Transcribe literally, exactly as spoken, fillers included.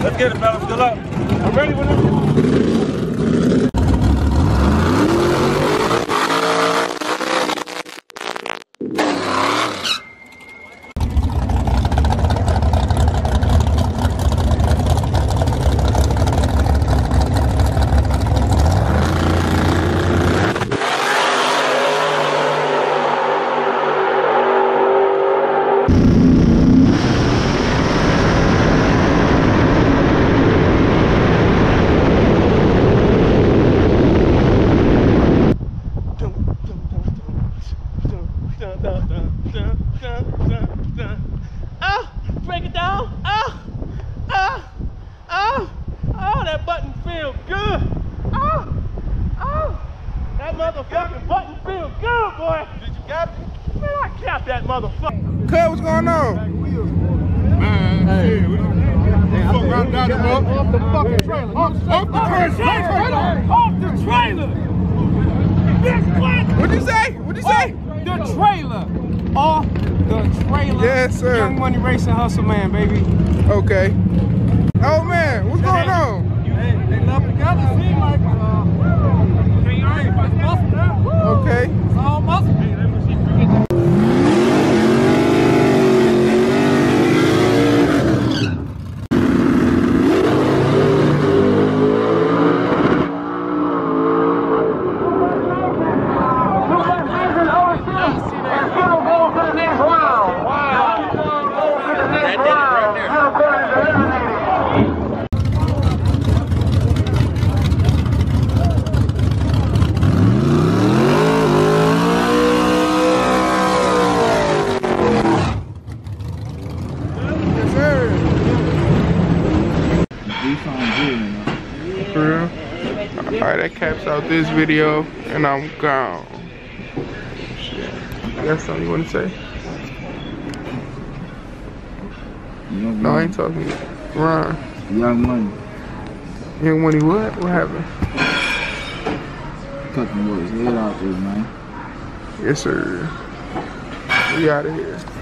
Let's get it, fellas. Good luck. I'm ready whenever. Oh, break it down. Oh, oh, oh, oh, that button feels good. Oh, oh, that motherfucking button feels good, boy. Did you cap it? Man, I capped that motherfucker. Cuz, what's going on? Man, hey, we fuck around down the road. Off the fucking trailer. Off, off the trailer. Off the trailer. Bitch, what? What'd you say? What'd you say? The trailer. Off the trailer. Yes, sir. Young Money Racing Hustle Man, baby. Okay. Oh man, what's going on? They, they love together, seem like uh, it's muscle now. Okay. It's all muscle. For real? Alright, that caps out this video, and I'm gone. Shit. You got something you want to say? Young No, I Money. ain't talking to you. Ron. Young Money. Young Money, what? What happened? Cut the boys' head out there, man. Yes, sir. We out of here.